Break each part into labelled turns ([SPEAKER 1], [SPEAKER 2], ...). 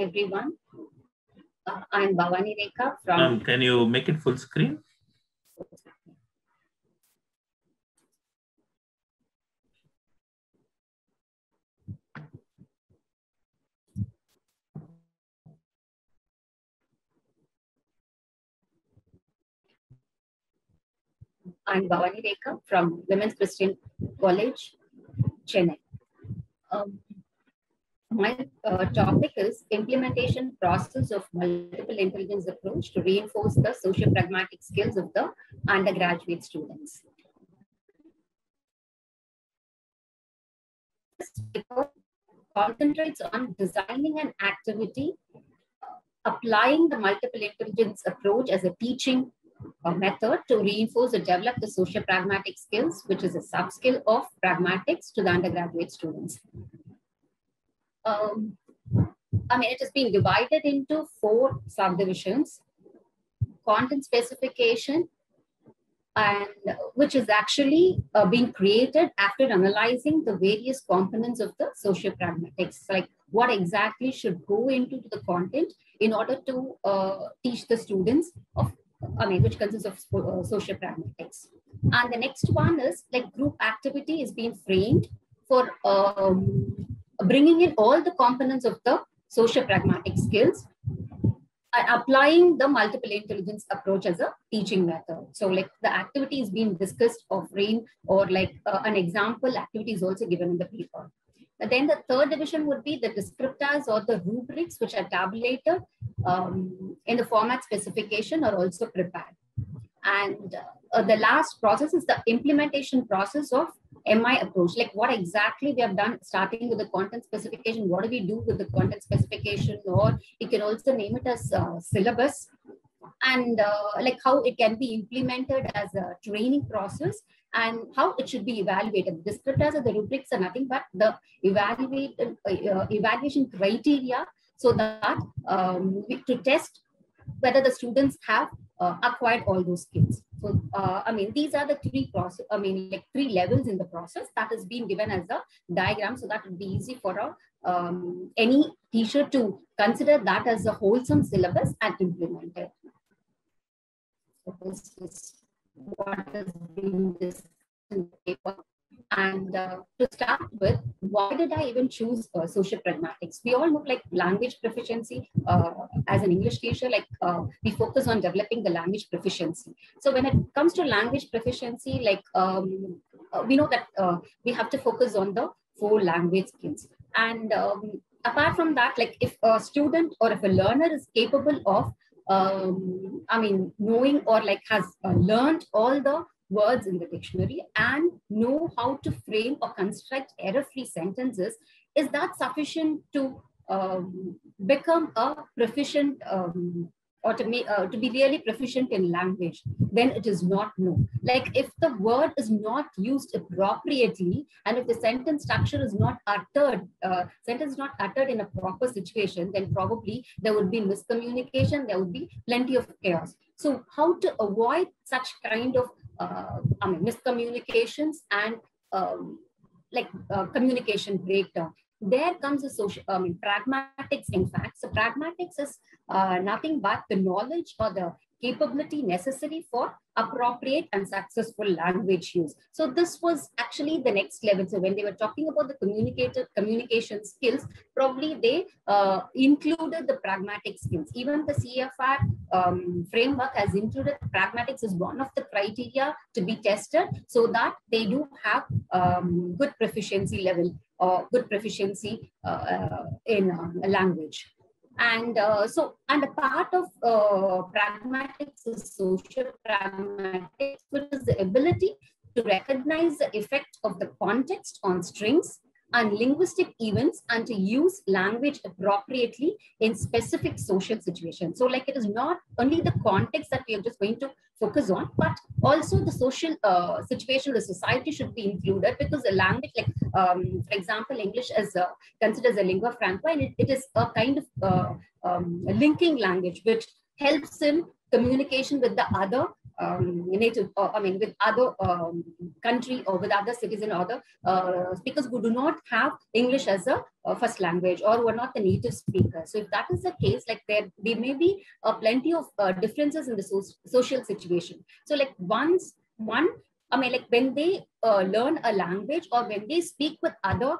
[SPEAKER 1] everyone. I'm Bhavani Rekha from...
[SPEAKER 2] Can you make it full screen?
[SPEAKER 1] I'm Bhavani Rekha from Women's Christian College, Chennai. My topic is implementation process of multiple intelligence approach to reinforce the socio-pragmatic skills of the undergraduate students. This paper concentrates on designing an activity, applying the multiple intelligence approach as a teaching method to reinforce or develop the socio-pragmatic skills, which is a sub-skill of pragmatics to the undergraduate students. It has been divided into 4 subdivisions: content specification, and which is actually being created after analyzing the various components of the socio-pragmatics, like what exactly should go into the content in order to teach the students of, which consists of socio-pragmatics. And the next one is like group activity is being framed for bringing in all the components of the socio-pragmatic skills and applying the multiple intelligence approach as a teaching method. So like the activity is being discussed or framed, or like an example activity is also given in the paper. But then the third division would be the descriptors or the rubrics, which are tabulated in the format specification or also prepared. And the last process is the implementation process of MI approach, like what exactly we have done, starting with the content specification. What do we do with the content specification? Or you can also name it as syllabus, and like how it can be implemented as a training process and how it should be evaluated. The descriptors or the rubrics are nothing but the evaluation criteria, so that to test whether the students have acquired all those skills. So, these are the 3 process. Like 3 levels in the process that is being given as a diagram, so that would be easy for any teacher to consider that as a wholesome syllabus and implement it. So this is what is being discussed in the paper. And to start with, why did I even choose social pragmatics? We all know like language proficiency as an English teacher, like we focus on developing the language proficiency. So when it comes to language proficiency, like we know that we have to focus on the 4 language skills. And apart from that, like if a student or if a learner is capable of, knowing or like has learned all the words in the dictionary and know how to frame or construct error-free sentences, is that sufficient to become a proficient or to be really proficient in language? Then it is not no. Like if the word is not used appropriately and if the sentence structure is not uttered, in a proper situation, then probably there would be miscommunication, there would be plenty of chaos. So how to avoid such kind of miscommunications and communication breakdown? There comes a social, pragmatics. In fact, so pragmatics is nothing but the knowledge or the capability necessary for appropriate and successful language use. So this was actually the next level. So when they were talking about the communication skills, probably they included the pragmatic skills. Even the CFR framework has included pragmatics as one of the criteria to be tested, so that they do have good proficiency level or good proficiency in a language. And and a part of pragmatics is social pragmatics, which is the ability to recognize the effect of the context on strings and linguistic events and to use language appropriately in specific social situations. So like it is not only the context that we are just going to focus on, but also the social situation, the society should be included, because the language, like for example, English is considered as a lingua franca, and it is a kind of linking language which helps in communication with the other native, with other country or with other citizen or other speakers who do not have English as a first language or who are not the native speakers. So if that is the case, like there may be plenty of differences in the social situation. So like when they learn a language or when they speak with other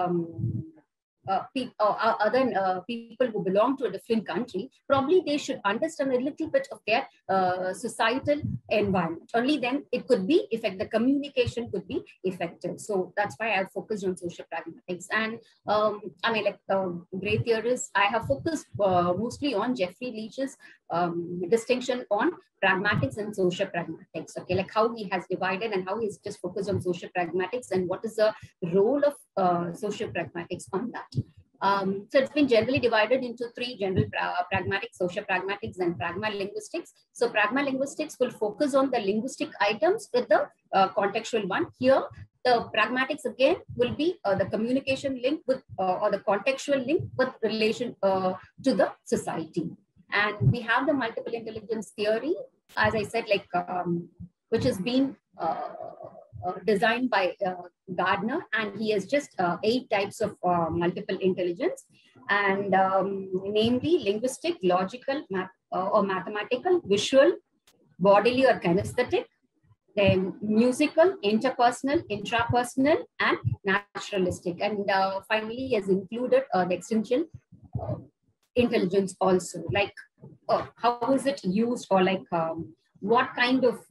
[SPEAKER 1] people who belong to a different country, probably they should understand a little bit of their societal environment. Only then it could be effective. The communication could be effective. So that's why I've focused on social pragmatics. And great theorists, I have focused mostly on Jeffrey Leach's distinction on pragmatics and social pragmatics. Okay, like how he has divided and how he's just focused on social pragmatics and what is the role of social pragmatics on that. So it's been generally divided into three: general pragmatics, social pragmatics, and pragma-linguistics. So pragma-linguistics will focus on the linguistic items with the contextual one. Here, the pragmatics again will be the communication link with or the contextual link with relation to the society. And we have the multiple intelligence theory, as I said, like which has been designed by Gardner, and he has just 8 types of multiple intelligence, and namely linguistic, logical, or mathematical, visual, bodily or kinesthetic, then musical, interpersonal, intrapersonal, and naturalistic. And finally, he has included the existential intelligence also, like how is it used, or like what kind of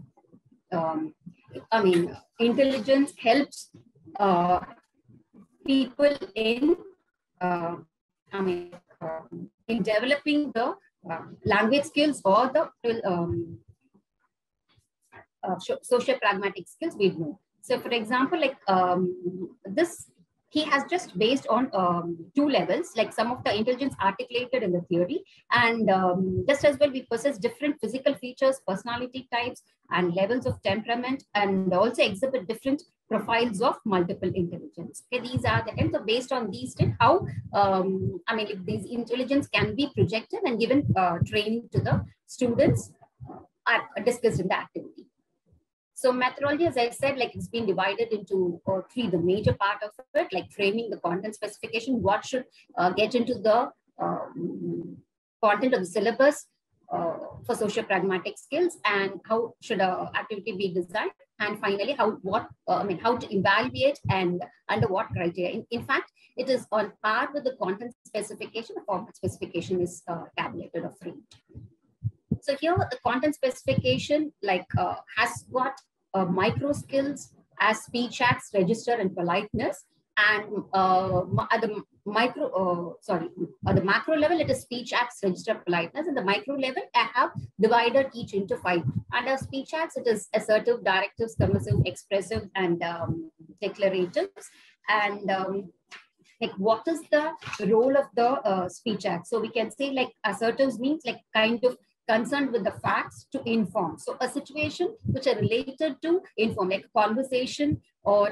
[SPEAKER 1] intelligence helps people in in developing the language skills or the social pragmatic skills we know. So for example, like he has just based on 2 levels, like some of the intelligence articulated in the theory, and just as well we possess different physical features, personality types, and levels of temperament, and also exhibit different profiles of multiple intelligence. Okay, these are the 10. So based on these 10, how if these intelligence can be projected and given training to the students are discussed in the activity. So methodology, as I said, like it's been divided into 3, the major part of it, like framing the content specification, what should get into the content of the syllabus for social pragmatic skills, and how should an activity be designed, and finally how to evaluate and under what criteria. In fact, it is on par with the content specification. The format specification is tabulated or framed. So here the content specification has got micro skills as speech acts, register, and politeness. And at the macro level, it is speech acts, register, politeness. At the micro level, I have divided each into 5. Under speech acts, it is assertive, directives, commissive, expressive, and declaratives. And like what is the role of the speech act? So we can say like assertives means like kind of concerned with the facts to inform. So a situation which are related to inform, like a conversation or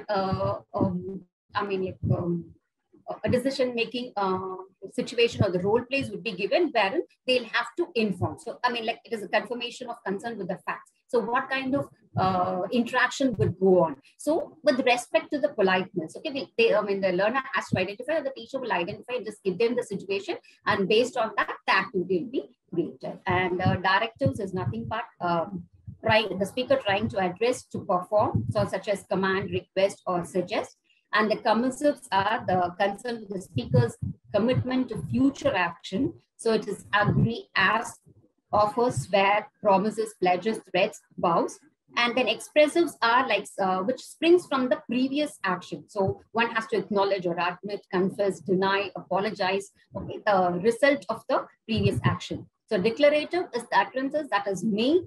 [SPEAKER 1] a decision-making situation or the role plays would be given wherein they'll have to inform. So, it is a confirmation of concern with the facts. So what kind of interaction would go on? So with respect to the politeness, okay, the learner has to identify, or the teacher will identify and just give them the situation, and based on that, the activity will be created. And directives is nothing but the speaker trying to address to perform, so such as command, request, or suggest. And the commissives are the concern with the speaker's commitment to future action. So it is agree, ask, offer, swear, promises, pledges, threats, vows. And then expressives are like which springs from the previous action. So one has to acknowledge or admit, confess, deny, apologize, okay, the result of the previous action. So declarative is the utterances that is made,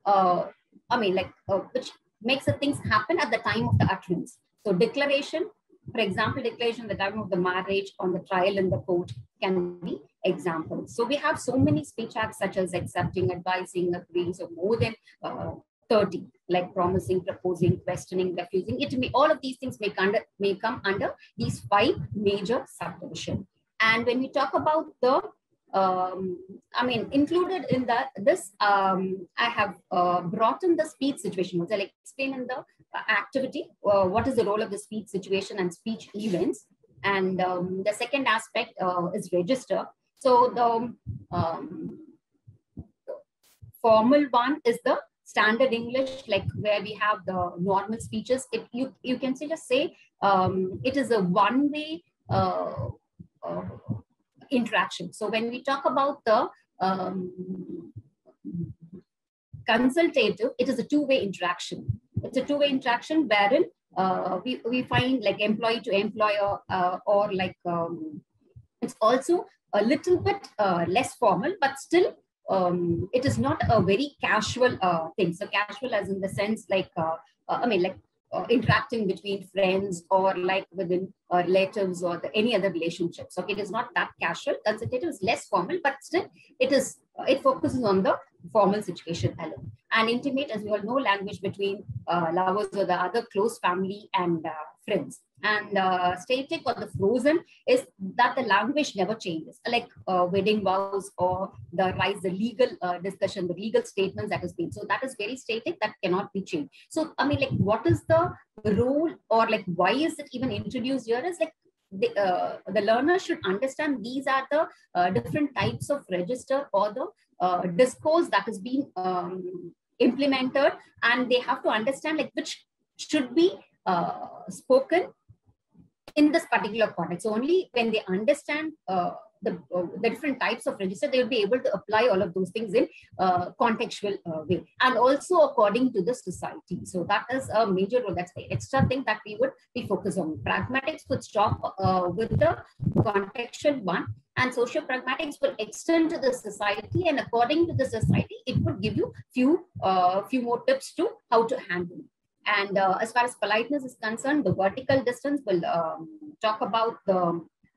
[SPEAKER 1] which makes the things happen at the time of the utterance. So declaration, for example, declaration at the time of the marriage, on the trial in the court can be examples. So we have so many speech acts such as accepting, advising, agreeing, so more than 30, like promising, proposing, questioning, refusing. All of these things may come under these 5 major subdivisions. And when we talk about the I mean, included in I have brought in the speech situation. I'll explain in the activity what is the role of the speech situation and speech events. And the second aspect is register. So the formal one is the standard English, like where we have the normal speeches. You can just say it is a one-way interaction. So when we talk about the consultative, it is a two-way interaction. It's a two-way interaction wherein we find like employee to employer or like it's also a little bit less formal, but still it is not a very casual thing. So casual as in the sense like, I mean, like interacting between friends or like within relatives or any other relationships. Okay, it is not that casual. Consultative is less formal, but still it focuses on the formal situation alone. And intimate, as we all know, language between lovers or the other close family and friends. And static or the frozen is that the language never changes, like wedding vows or the legal discussion, the legal statements that has been. So that is very static, that cannot be changed. So, I mean, like, what is the role or like, why is it even introduced here is like, the learner should understand these are the different types of register or the discourse that has been implemented, and they have to understand like which should be spoken in this particular context. So only when they understand the different types of register, they will be able to apply all of those things in contextual way, and also according to the society. So that is a major role. That's the extra thing that we would be focused on. Pragmatics would stop with the contextual one, and social pragmatics will extend to the society, and according to the society, it would give you few more tips to how to handle it. And as far as politeness is concerned, the vertical distance will talk about the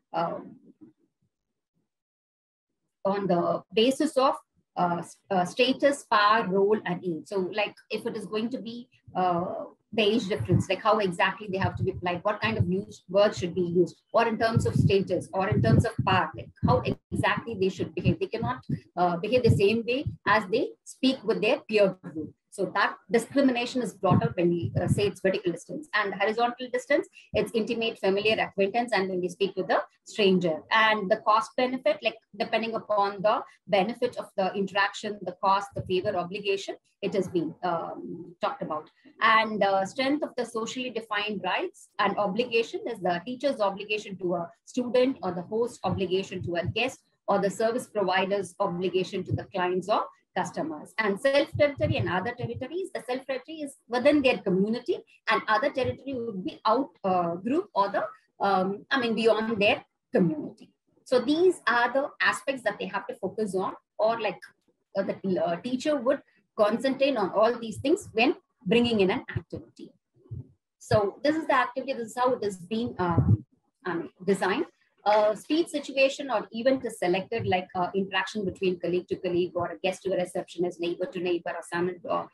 [SPEAKER 1] on the basis of status, power, role, and age. So, like if it is going to be the age difference, like how exactly they have to be applied, what kind of words should be used, or in terms of status, or in terms of power, like how exactly they should behave. They cannot behave the same way as they speak with their peer group. So that discrimination is brought up when we say it's vertical distance. And horizontal distance, it's intimate, familiar, acquaintance, and when we speak with a stranger. And the cost benefit, like depending upon the benefit of the interaction, the cost, the favor, obligation, it has been talked about. And strength of the socially defined rights and obligation is the teacher's obligation to a student, or the host obligation to a guest, or the service provider's obligation to the clients or customers. And self-territory and other territories, the self-territory is within their community, and other territory would be out group or the, I mean, beyond their community. So these are the aspects that they have to focus on, or like the teacher would concentrate on all these things when bringing in an activity. So this is the activity, this is how it has been designed. Speech situation or event is selected, like interaction between colleague to colleague, or a guest to a receptionist, neighbor to neighbor, or son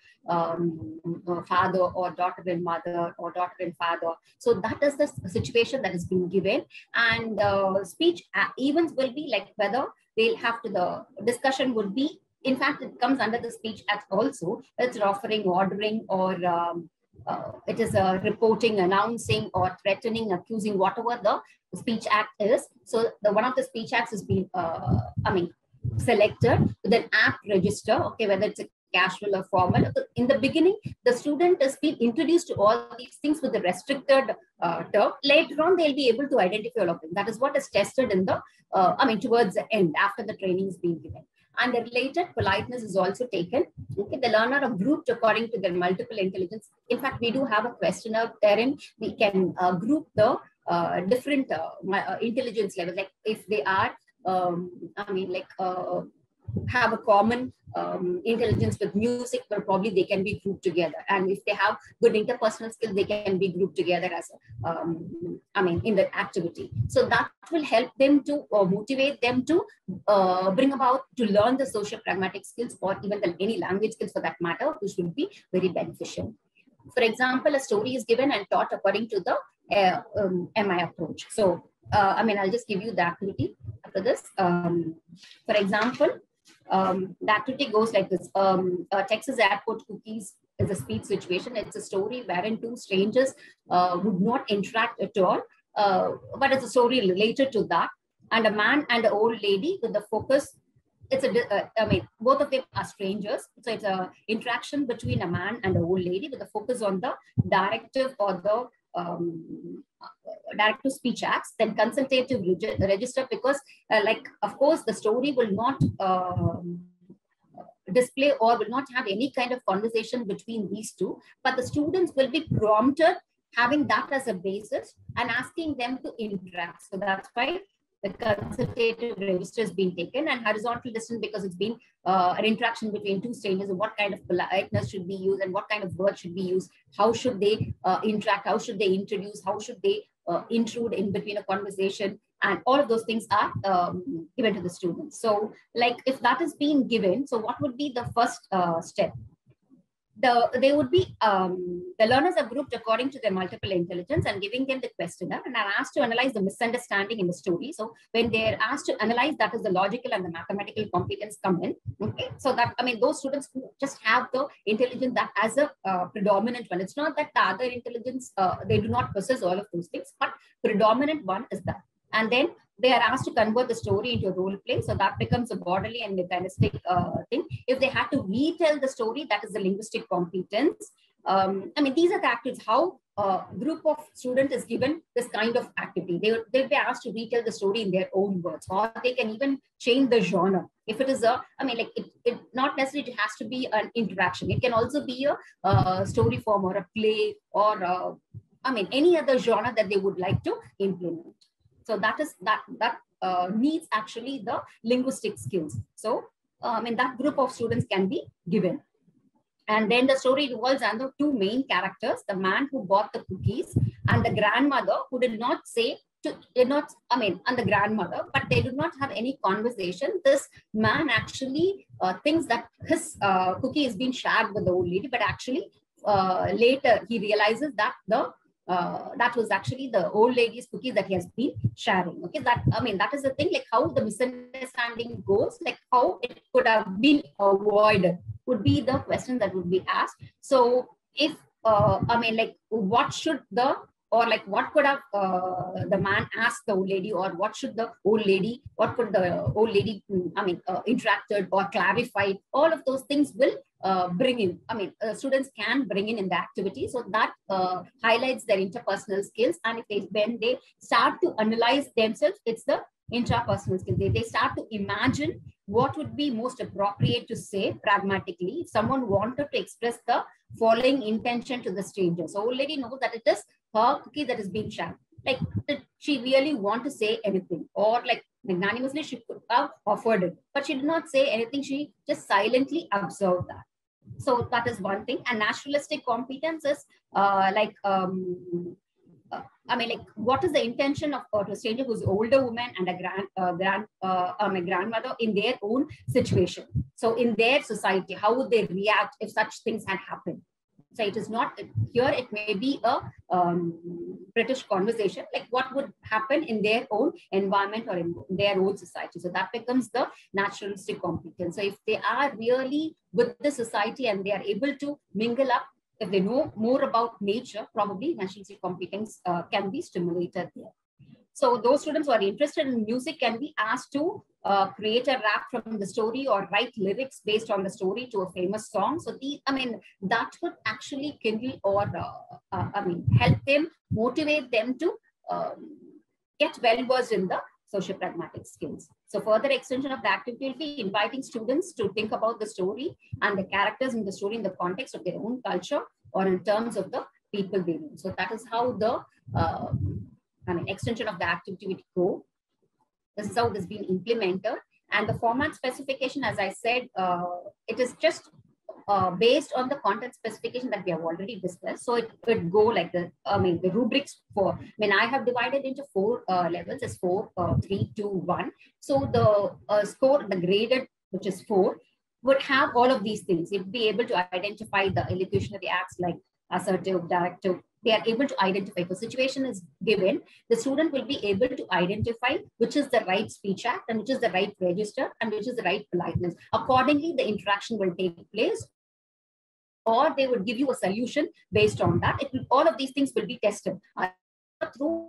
[SPEAKER 1] and father, or daughter and mother, or daughter and father. So that is the situation that is being given. And speech events will be like whether they'll have to, the discussion would be, in fact, it comes under the Speech Act also. It's offering, ordering, or it is reporting, announcing, or threatening, accusing, whatever the Speech Act is. So the one of the Speech Acts has been, selected with an app register. Okay, whether it's a casual or formal. In the beginning, the student is being introduced to all these things with the restricted term. Later on, they'll be able to identify all of them. That is what is tested in the, towards the end, after the training is being given. And the related politeness is also taken. Okay, the learner are grouped according to their multiple intelligence. In fact, we do have a questionnaire wherein we can group the different intelligence levels. Like if they are, have a common intelligence with music, but probably they can be grouped together. And if they have good interpersonal skills, they can be grouped together as, in the activity. So that will help them to motivate them to bring about, to learn the social pragmatic skills, or even any language skills for that matter, which will be very beneficial. For example, a story is given and taught according to the MI approach. So, I'll just give you the activity. after this. For example, the activity goes like this. Texas airport cookies is a speech situation. It's a story wherein two strangers would not interact at all, but it's a story related to that. And a man and an old lady with the focus. It's I mean, both of them are strangers. So it's a interaction between a man and an old lady with a focus on the directive or the directive speech acts, then consultative register, because like, of course, the story will not display or will not have any kind of conversation between these two, but the students will be prompted having that as a basis and asking them to interact. So that's why the consultative register has been taken, and horizontal distance because it's been an interaction between two strangers, and what kind of politeness should be used and what kind of words should be used, how should they interact, how should they introduce, how should they intrude in between a conversation, and all of those things are given to the students. So like if that is being given, so what would be the first step? They would be, the learners are grouped according to their multiple intelligence and giving them the questionnaire, and are asked to analyze the misunderstanding in the story. So when they're asked to analyze, that is the logical and the mathematical competence come in. Okay, so that, I mean, those students who just have the intelligence that as a predominant one. It's not that the other intelligence, they do not possess all of those things, but predominant one is that. And then they are asked to convert the story into a role play. So that becomes a bodily and mechanistic thing. If they had to retell the story, that is the linguistic competence. I mean, these are the activities, how a group of students is given this kind of activity. They'll be asked to retell the story in their own words, or they can even change the genre. If it is a, I mean, like it not necessarily it has to be an interaction. It can also be a story form or a play or I mean, any other genre that they would like to implement. So that is that needs actually the linguistic skills. So I mean, that group of students can be given. And then the story revolves around the two main characters, the man who bought the cookies and the grandmother who did not say, and the grandmother, but they did not have any conversation. This man actually thinks that his cookie is being shared with the old lady, but actually later he realizes that that was actually the old lady's cookies that he has been sharing. Okay, that, I mean, that is the thing, like how the misunderstanding goes, like how it could have been avoided would be the question that would be asked. So if I mean, like what should the, or like what could have the man asked the old lady, or what should the old lady, what could the old lady, interacted or clarified, all of those things will bring in, students can bring in the activity. So that highlights their interpersonal skills. And if when they start to analyze themselves, it's the intrapersonal skills. They start to imagine what would be most appropriate to say pragmatically if someone wanted to express the following intention to the stranger. So old lady knows that it is her cookie that is being shared. Like, did she really want to say anything, or like magnanimously she could have offered it, but she did not say anything. She just silently observed that. So that is one thing. And naturalistic competence is what is the intention of a stranger who's older woman and a grandmother in their own situation. So in their society, how would they react if such things had happened? So it is not here, it may be a British conversation, like what would happen in their own environment or in their own society. So that becomes the naturalistic competence. So if they are really with the society and they are able to mingle up, if they know more about nature, probably naturalistic competence can be stimulated there. So those students who are interested in music can be asked to create a rap from the story or write lyrics based on the story to a famous song. So that would actually kindle or help them, motivate them to get well versed in the social pragmatic skills. So further extension of the activity will be inviting students to think about the story and the characters in the story in the context of their own culture or in terms of the people they know. So that is how the extension of the activity would go. This is how it has been implemented. And the format specification, as I said, it is just based on the content specification that we have already discussed. So it could go like the rubrics for, I have divided into 4 levels as 4, 3, 2, 1. So the score, the graded, which is 4, would have all of these things. It would be able to identify the elocutionary acts like assertive, directive, they are able to identify. If a situation is given, the student will be able to identify which is the right speech act and which is the right register and which is the right politeness. Accordingly, the interaction will take place, or they would give you a solution based on that. All of these things will be tested through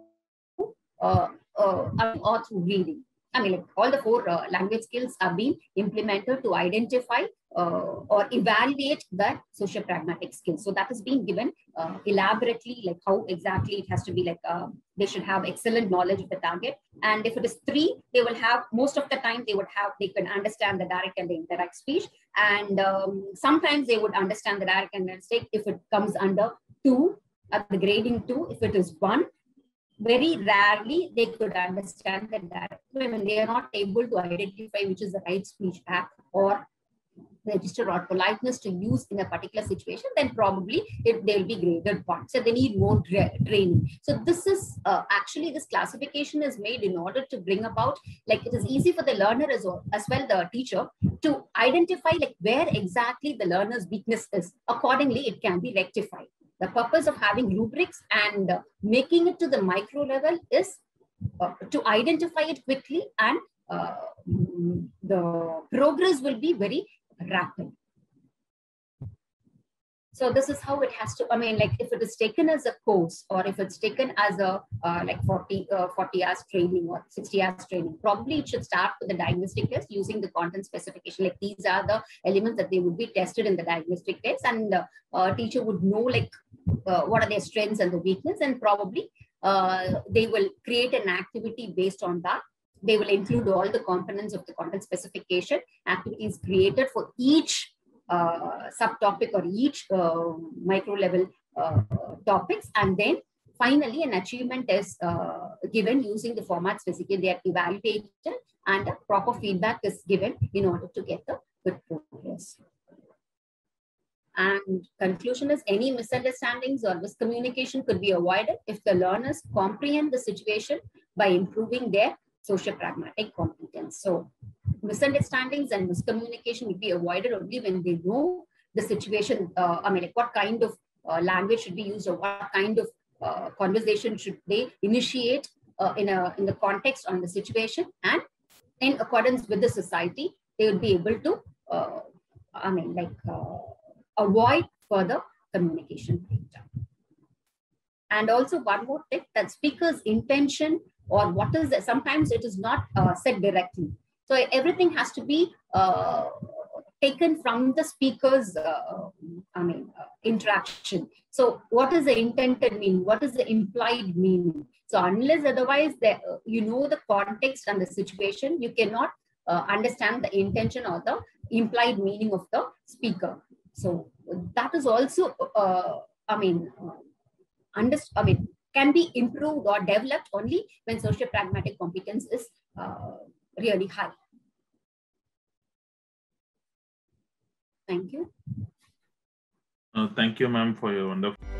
[SPEAKER 1] or through reading. I mean, like all the four language skills are being implemented to identify or evaluate that socio-pragmatic skills. So that is being given elaborately, like how exactly it has to be, like they should have excellent knowledge of the target. And if it is 3, they will have, most of the time they can understand the direct and the indirect speech. And sometimes they would understand the direct and indirect if it comes under 2, at the grading 2. If it is 1, very rarely they could understand that when they are not able to identify which is the right speech act or register or politeness to use in a particular situation, then probably they'll be graded 1. So they need more training. So this is actually, this classification is made in order to bring about, like, it is easy for the learner as well the teacher to identify like where exactly the learner's weakness is. Accordingly, it can be rectified. The purpose of having rubrics and making it to the micro level is to identify it quickly, and the progress will be very rapid. So this is how it has to, I mean, like if it is taken as a course, or if it's taken as a like 40 hours training or 60 hours training, probably it should start with the diagnostic test using the content specification. Like these are the elements that they would be tested in the diagnostic test, and teacher would know like what are their strengths and the weakness, and probably they will create an activity based on that. They will include all the components of the content specification, activities created for each subtopic or each micro level topics, and then finally an achievement is given using the format specification. They are evaluated and a proper feedback is given in order to get the good progress. And conclusion is, any misunderstandings or miscommunication could be avoided if the learners comprehend the situation by improving their socio-pragmatic competence. So misunderstandings and miscommunication will be avoided only when they know the situation. I mean, like what kind of language should be used, or what kind of conversation should they initiate in the context on the situation, and in accordance with the society, they will be able to, I mean, like avoid further communication breakdown. And also one more tip, that speaker's intention or what is that, sometimes it is not said directly. So everything has to be taken from the speaker's, interaction. So what is the intended meaning? What is the implied meaning? So unless otherwise, you know the context and the situation, you cannot understand the intention or the implied meaning of the speaker. So that is also, can be improved or developed only when socio-pragmatic competence is really high. Thank you.
[SPEAKER 2] Thank you, ma'am, for your wonderful